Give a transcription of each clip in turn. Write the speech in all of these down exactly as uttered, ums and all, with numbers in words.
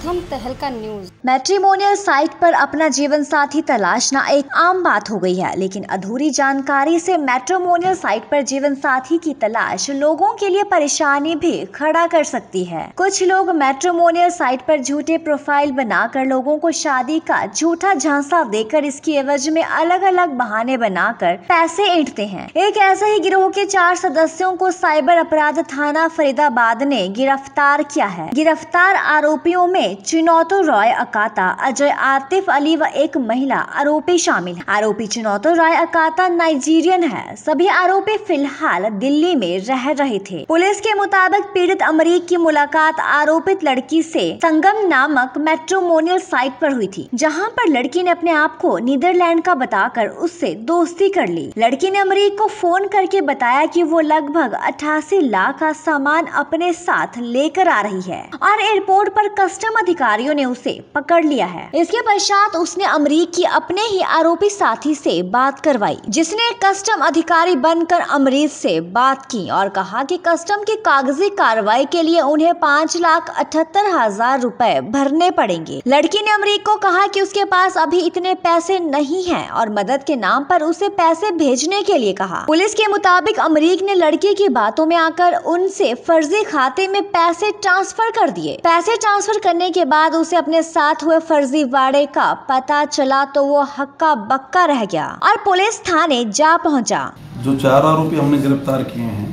प्रथम तहलका news. Matrimonial site पर अपना जीवन साथी तलाशना एक आम बात हो गई है, लेकिन अधूरी जानकारी से मैट्रिमोनियल साइट पर जीवन साथी की तलाश लोगों के लिए परेशानी भी खड़ा कर सकती है। कुछ लोग मैट्रिमोनियल साइट पर झूठे प्रोफाइल बनाकर लोगों को शादी का झूठा झांसा देकर इसकी एवज में अलग अलग बहाने बनाकर पैसे ऐंठते हैं। एक ऐसे ही गिरोह के चार सदस्यों को साइबर अपराध थाना फरीदाबाद ने गिरफ्तार किया है। गिरफ्तार आरोपियों में चिनौतो रॉय अकाता, अजय आतिफ अली व एक महिला आरोपी शामिल है। आरोपी चिनौतो रॉय अकाता नाइजीरियन है। सभी आरोपी फिलहाल दिल्ली में रह रहे थे। पुलिस के मुताबिक पीड़ित अमरीक की मुलाकात आरोपित लड़की से संगम नामक मैट्रिमोनियल साइट पर हुई थी, जहां पर लड़की ने अपने आप को नीदरलैंड का बताकर उससे दोस्ती कर ली। लड़की ने अमरीक को फोन करके बताया कि वो लगभग अठासी लाख का सामान अपने साथ लेकर आ रही है और एयरपोर्ट पर कस्टम अधिकारियों ने उसे पकड़ लिया है। इसके पश्चात उसने अमरीक की अपने ही आरोपी साथी से बात करवाई, जिसने कस्टम अधिकारी बनकर अमरीक से बात की और कहा कि कस्टम की कागजी कार्रवाई के लिए उन्हें पाँच लाख अठहत्तर हजार रुपए भरने पड़ेंगे। लड़की ने अमरीक को कहा कि उसके पास अभी इतने पैसे नहीं हैं और मदद के नाम पर उसे पैसे भेजने के लिए कहा। पुलिस के मुताबिक अमरीक ने लड़की की बातों में आकर उनसे फर्जी खाते में पैसे ट्रांसफर कर दिए। पैसे ट्रांसफर करने के बाद उसे अपने साथ हुए फर्जी वाड़े का पता चला तो वो हक्का बक्का रह गया और पुलिस थाने जा पहुंचा। जो चार आरोपी हमने गिरफ्तार किए हैं,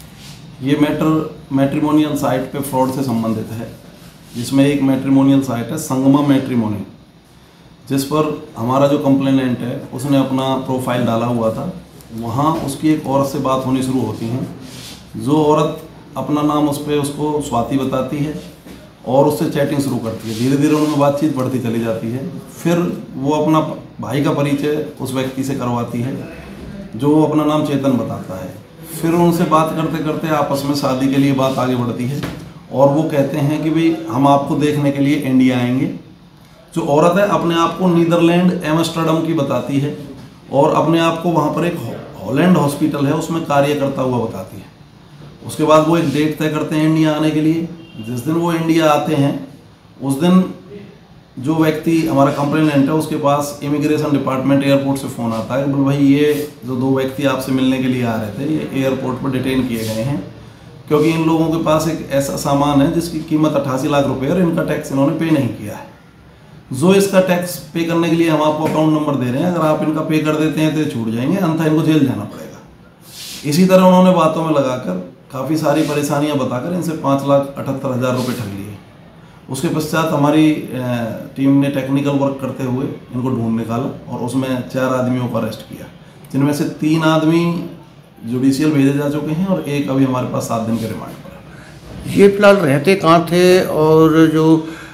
ये मैटर मैट्रिमोनियल साइट पे फ्रॉड से संबंधित है, जिसमें एक मैट्रिमोनियल साइट है संगमा मैट्रिमोनी, जिस पर हमारा जो कंप्लेनेंट है उसने अपना प्रोफाइल डाला हुआ था। वहाँ उसकी एक औरत से बात होनी शुरू होती है। जो औरत अपना नाम उस पर उसको स्वाति बताती है और उससे चैटिंग शुरू करती है। धीरे धीरे उनमें बातचीत बढ़ती चली जाती है। फिर वो अपना भाई का परिचय उस व्यक्ति से करवाती है, जो अपना नाम चेतन बताता है। फिर उनसे बात करते करते आपस में शादी के लिए बात आगे बढ़ती है और वो कहते हैं कि भाई हम आपको देखने के लिए इंडिया आएंगे। जो औरत है अपने आप को नीदरलैंड एम्स्टर्डम की बताती है और अपने आप को वहाँ पर एक हॉलैंड हॉस्पिटल है उसमें कार्य करता हुआ बताती है। उसके बाद वो एक डेट तय करते हैं इंडिया आने के लिए। जिस दिन वो इंडिया आते हैं उस दिन जो व्यक्ति हमारा कंप्लेनेंट है उसके पास इमिग्रेशन डिपार्टमेंट एयरपोर्ट से फ़ोन आता है, बोल भाई ये जो दो व्यक्ति आपसे मिलने के लिए आ रहे थे ये एयरपोर्ट पर डिटेन किए गए हैं, क्योंकि इन लोगों के पास एक ऐसा सामान है जिसकी कीमत अट्ठासी लाख रुपये और इनका टैक्स इन्होंने पे नहीं किया है। जो इसका टैक्स पे करने के लिए हम आपको अकाउंट नंबर दे रहे हैं, अगर आप इनका पे कर देते हैं तो ये छूट जाएंगे, अन्यथा इनको जेल जाना पड़ेगा। इसी तरह उन्होंने बातों में लगाकर काफ़ी सारी परेशानियां बताकर इनसे पाँच लाख अठहत्तर हज़ार रुपये ठग लिए। उसके पश्चात हमारी टीम ने टेक्निकल वर्क करते हुए इनको ढूंढ निकाला और उसमें चार आदमियों को अरेस्ट किया, जिनमें से तीन आदमी जुडिशियल भेजे जा चुके हैं और एक अभी हमारे पास सात दिन के रिमांड पर है। ये फिलहाल रहते कहाँ थे और जो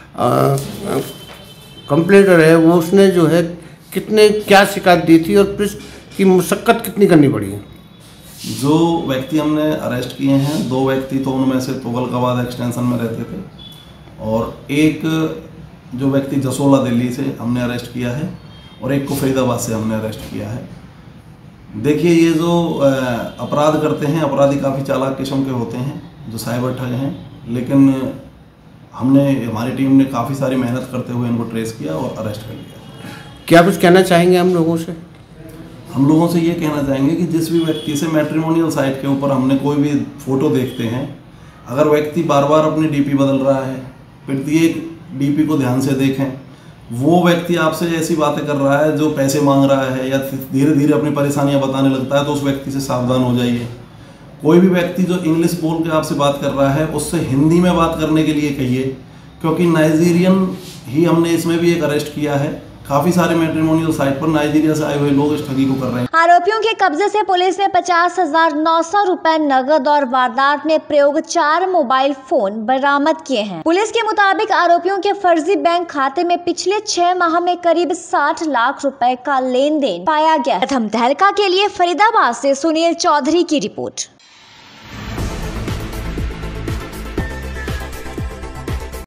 कंप्लेंटर है वो उसने जो है कितने क्या शिकायत दी थी और पुलिस की मुशक्कत कितनी करनी पड़ी? जो व्यक्ति हमने अरेस्ट किए हैं, दो व्यक्ति तो उनमें से तुगलकाबाद एक्सटेंशन में रहते थे और एक जो व्यक्ति जसोला दिल्ली से हमने अरेस्ट किया है और एक को फरीदाबाद से हमने अरेस्ट किया है। देखिए, ये जो अपराध करते हैं अपराधी काफ़ी चालाक किस्म के होते हैं जो साइबर ठग हैं, लेकिन हमने हमारी टीम ने काफ़ी सारी मेहनत करते हुए इनको ट्रेस किया और अरेस्ट कर लिया। क्या कुछ कहना चाहेंगे हम लोगों से? हम लोगों से ये कहना चाहेंगे कि जिस भी व्यक्ति से मैट्रिमोनियल साइट के ऊपर हमने कोई भी फ़ोटो देखते हैं, अगर व्यक्ति बार बार अपनी डीपी बदल रहा है, प्रत्येक डीपी को ध्यान से देखें। वो व्यक्ति आपसे ऐसी बातें कर रहा है जो पैसे मांग रहा है या धीरे धीरे अपनी परेशानियां बताने लगता है, तो उस व्यक्ति से सावधान हो जाइए। कोई भी व्यक्ति जो इंग्लिश बोल के आपसे बात कर रहा है उससे हिंदी में बात करने के लिए कहिए, क्योंकि नाइजीरियन ही हमने इसमें भी एक अरेस्ट किया है। काफी सारे मैट्रिमोनियल साइट पर नाइजीरिया से आए हुए लोग इस ठगी को कर रहे हैं। आरोपियों के कब्जे से पुलिस ने पचास हजार नौ सौ रुपए नगद और वारदात में प्रयोग चार मोबाइल फोन बरामद किए हैं। पुलिस के मुताबिक आरोपियों के फर्जी बैंक खाते में पिछले छह माह में करीब साठ लाख रुपए का लेन देन पाया गया। प्रथम तहलका के लिए फरीदाबाद से सुनील चौधरी की रिपोर्ट।